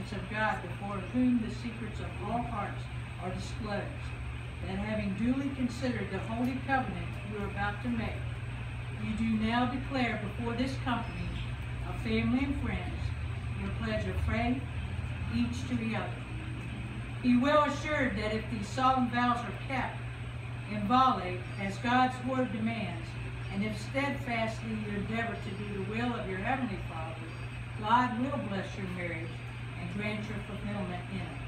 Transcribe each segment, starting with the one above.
presence of God, before whom the secrets of all hearts are disclosed, that having duly considered the holy covenant you are about to make, you do now declare before this company of family and friends your pledge of faith, each to the other. Be well assured that if these solemn vows are kept in volle, as God's word demands, and if steadfastly you endeavor to do the will of your heavenly Father, God will bless your marriage and grant your fulfillment in it,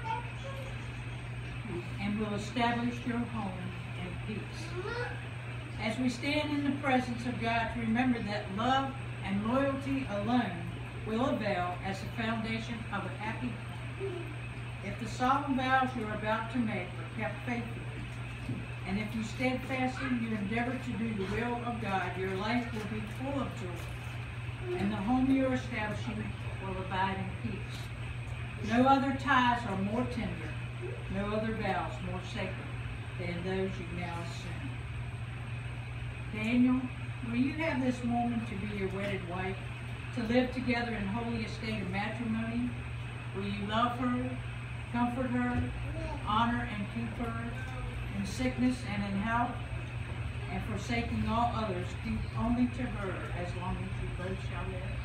and will establish your home in peace. As we stand in the presence of God, to remember that love and loyalty alone will avail as the foundation of a happy home. If the solemn vows you are about to make are kept faithfully, and if you steadfastly you endeavor to do the will of God, your life will be full of joy, and the home you are establishing will abide in peace. No other ties are more tender, no other vows more sacred than those you now assume. Daniel, will you have this woman to be your wedded wife, to live together in holy estate of matrimony? Will you love her, comfort her, honor and keep her in sickness and in health, and forsaking all others, keep only to her as long as you both shall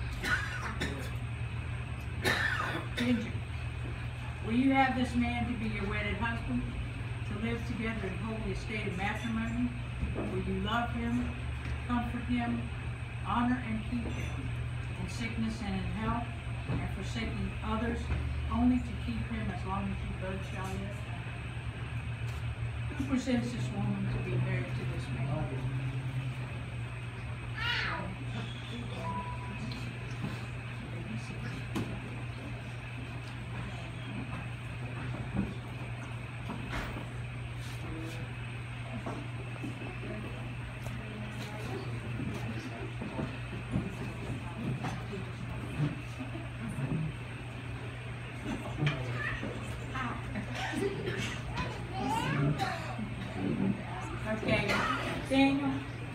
live? Ginger, will you have this man to be your wedded husband, to live together in holy estate of matrimony? Will you love him, comfort him, honor and keep him in sickness and in health, and forsaking others, only to keep him as long as you both shall live? Who presents this woman to be married to this man? Okay, Daniel,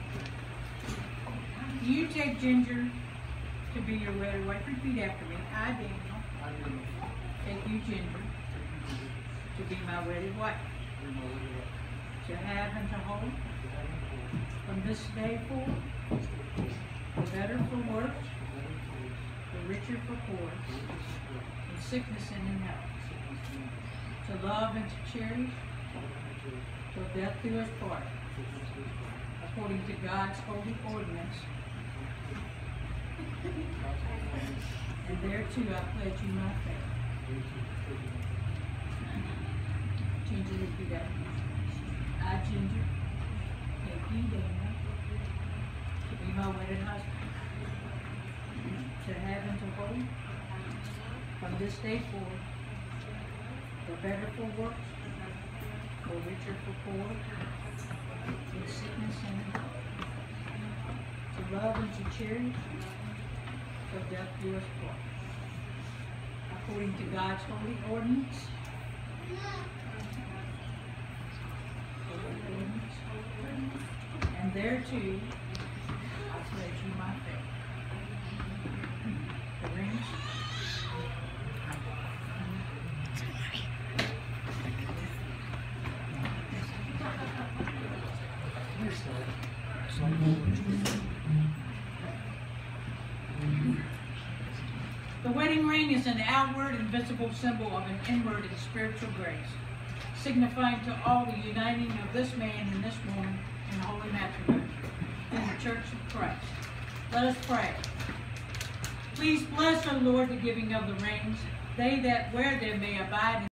do you take Ginger to be your wedded wife? Repeat after me. I, Daniel, take you, Ginger, to be my wedded wife, to have and to hold, from this day forward, for better, for worse, for richer, for poor, in sickness and in health, to love and to cherish, till death do us part, according to God's holy ordinance. And thereto I pledge you my faith. Ginger, repeat after me. I, Ginger, take you, Daniel, to be my wedded husband, to have and to hold, from this day forward, for better, for worse, for richer, for poor, in sickness and in health, to love and to cherish, till death do us part, according to God's holy ordinance. And thereto I pledge you my faith. The rings. The wedding ring is an outward and visible symbol of an inward and spiritual grace, signifying to all the uniting of this man and this woman in holy matrimony in the Church of Christ. Let us pray. Please bless, O Lord, the giving of the rings. They that wear them may abide in